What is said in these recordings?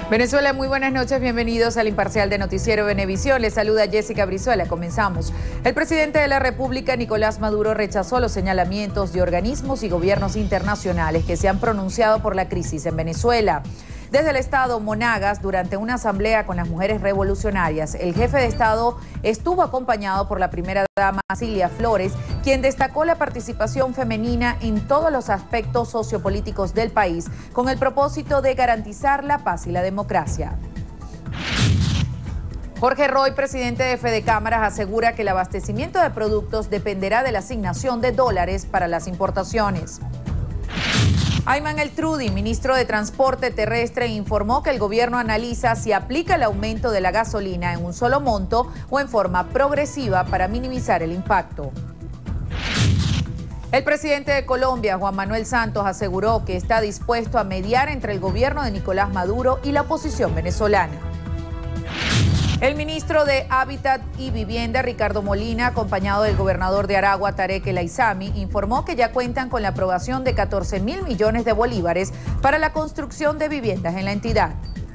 Venezuela, muy buenas noches, bienvenidos al Imparcial de Noticiero Venevisión. Les saluda Jessica Brizuela, comenzamos. El presidente de la República, Nicolás Maduro, rechazó los señalamientos de organismos y gobiernos internacionales que se han pronunciado por la crisis en Venezuela. Desde el estado Monagas, durante una asamblea con las mujeres revolucionarias, el jefe de Estado estuvo acompañado por la primera dama Cilia Flores, quien destacó la participación femenina en todos los aspectos sociopolíticos del país, con el propósito de garantizar la paz y la democracia. Jorge Roy, presidente de Fedecámaras, asegura que el abastecimiento de productos dependerá de la asignación de dólares para las importaciones. Ayman El Trudi, ministro de Transporte Terrestre, informó que el gobierno analiza si aplica el aumento de la gasolina en un solo monto o en forma progresiva para minimizar el impacto. El presidente de Colombia, Juan Manuel Santos, aseguró que está dispuesto a mediar entre el gobierno de Nicolás Maduro y la oposición venezolana. El ministro de Hábitat y Vivienda, Ricardo Molina, acompañado del gobernador de Aragua, Tarek El Aizami, informó que ya cuentan con la aprobación de 14.000 millones de bolívares para la construcción de viviendas en la entidad.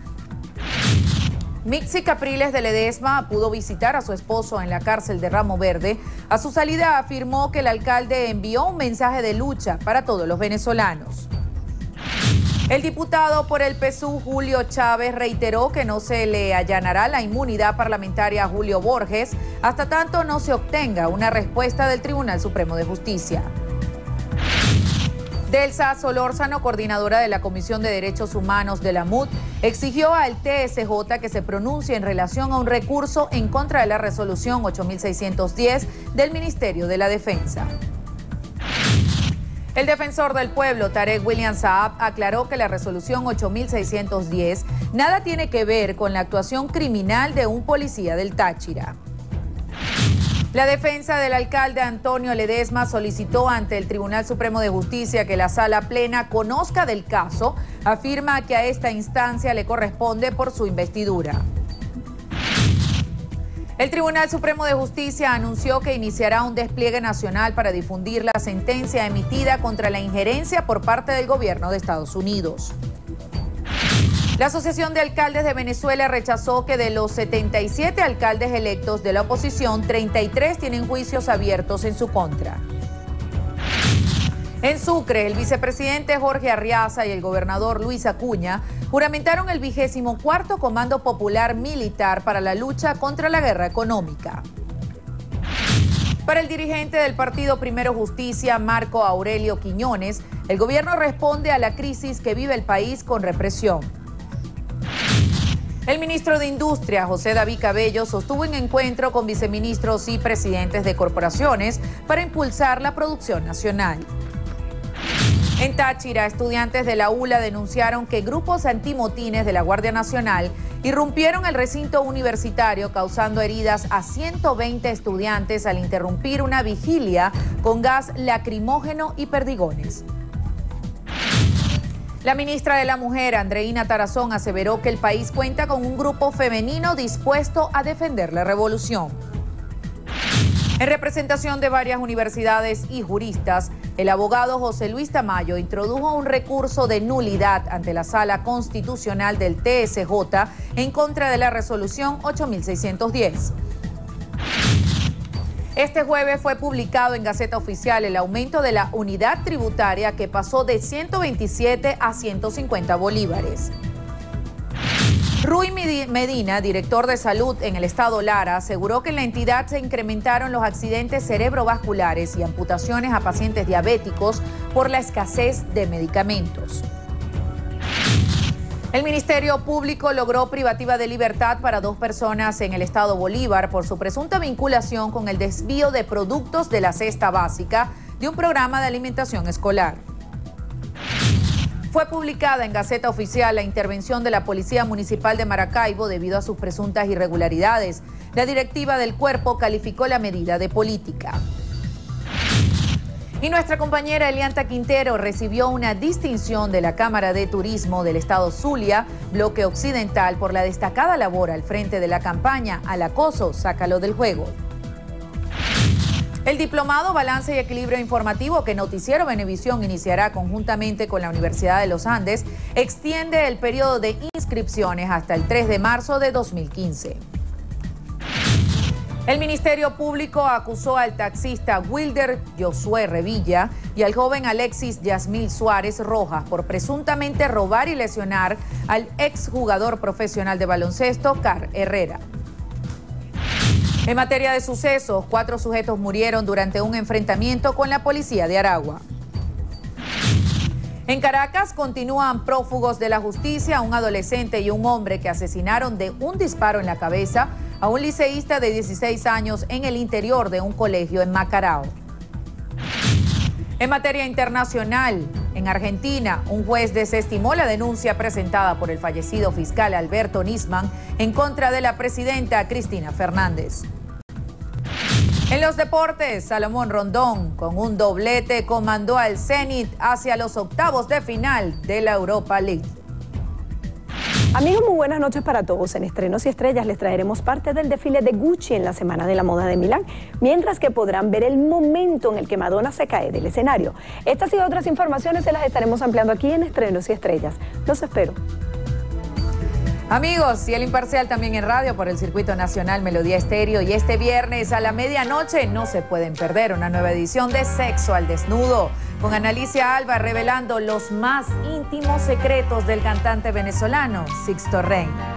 Mixi Capriles de Ledesma pudo visitar a su esposo en la cárcel de Ramo Verde. A su salida afirmó que el alcalde envió un mensaje de lucha para todos los venezolanos. El diputado por el PSUV, Julio Chávez, reiteró que no se le allanará la inmunidad parlamentaria a Julio Borges hasta tanto no se obtenga una respuesta del Tribunal Supremo de Justicia. Delsa Solórzano, coordinadora de la Comisión de Derechos Humanos de la MUD, exigió al TSJ que se pronuncie en relación a un recurso en contra de la resolución 8610 del Ministerio de la Defensa. El defensor del pueblo, Tarek William Saab, aclaró que la resolución 8610 nada tiene que ver con la actuación criminal de un policía del Táchira. La defensa del alcalde Antonio Ledesma solicitó ante el Tribunal Supremo de Justicia que la Sala Plena conozca del caso. Afirma que a esta instancia le corresponde por su investidura. El Tribunal Supremo de Justicia anunció que iniciará un despliegue nacional para difundir la sentencia emitida contra la injerencia por parte del gobierno de Estados Unidos. La Asociación de Alcaldes de Venezuela rechazó que de los 77 alcaldes electos de la oposición, 33 tienen juicios abiertos en su contra. En Sucre, el vicepresidente Jorge Arriaza y el gobernador Luis Acuña juramentaron el 24º Comando Popular Militar para la lucha contra la guerra económica. Para el dirigente del partido Primero Justicia, Marco Aurelio Quiñones, el gobierno responde a la crisis que vive el país con represión. El ministro de Industria, José David Cabello, sostuvo un encuentro con viceministros y presidentes de corporaciones para impulsar la producción nacional. En Táchira, estudiantes de la ULA denunciaron que grupos antimotines de la Guardia Nacional irrumpieron el recinto universitario causando heridas a 120 estudiantes al interrumpir una vigilia con gas lacrimógeno y perdigones. La ministra de la Mujer, Andreina Tarazón, aseveró que el país cuenta con un grupo femenino dispuesto a defender la revolución. En representación de varias universidades y juristas, el abogado José Luis Tamayo introdujo un recurso de nulidad ante la Sala Constitucional del TSJ en contra de la resolución 8610. Este jueves fue publicado en Gaceta Oficial el aumento de la unidad tributaria que pasó de 127 a 150 bolívares. Rui Medina, director de salud en el estado Lara, aseguró que en la entidad se incrementaron los accidentes cerebrovasculares y amputaciones a pacientes diabéticos por la escasez de medicamentos. El Ministerio Público logró privativa de libertad para 2 personas en el estado Bolívar por su presunta vinculación con el desvío de productos de la cesta básica de un programa de alimentación escolar. Fue publicada en Gaceta Oficial la intervención de la Policía Municipal de Maracaibo debido a sus presuntas irregularidades. La directiva del cuerpo calificó la medida de política. Y nuestra compañera Elianta Quintero recibió una distinción de la Cámara de Turismo del Estado Zulia, Bloque Occidental, por la destacada labor al frente de la campaña Al acoso, sácalo del juego. El diplomado Balance y Equilibrio Informativo que Noticiero Venevisión iniciará conjuntamente con la Universidad de los Andes extiende el periodo de inscripciones hasta el 3 de marzo de 2015. El Ministerio Público acusó al taxista Wilder Josué Revilla y al joven Alexis Yasmil Suárez Rojas por presuntamente robar y lesionar al exjugador profesional de baloncesto, Car Herrera. En materia de sucesos, 4 sujetos murieron durante un enfrentamiento con la policía de Aragua. En Caracas continúan prófugos de la justicia un adolescente y un hombre que asesinaron de un disparo en la cabeza a un liceísta de 16 años en el interior de un colegio en Macarao. En materia internacional, en Argentina, un juez desestimó la denuncia presentada por el fallecido fiscal Alberto Nisman en contra de la presidenta Cristina Fernández. En los deportes, Salomón Rondón, con un doblete, comandó al Zenit hacia los octavos de final de la Europa League. Amigos, muy buenas noches para todos. En Estrenos y Estrellas les traeremos parte del desfile de Gucci en la Semana de la Moda de Milán, mientras que podrán ver el momento en el que Madonna se cae del escenario. Estas y otras informaciones se las estaremos ampliando aquí en Estrenos y Estrellas. Los espero. Amigos, y El Imparcial también en radio por el Circuito Nacional Melodía Estéreo. Y este viernes a la medianoche no se pueden perder una nueva edición de Sexo al Desnudo, con Analicia Alba revelando los más íntimos secretos del cantante venezolano Sixto Rey.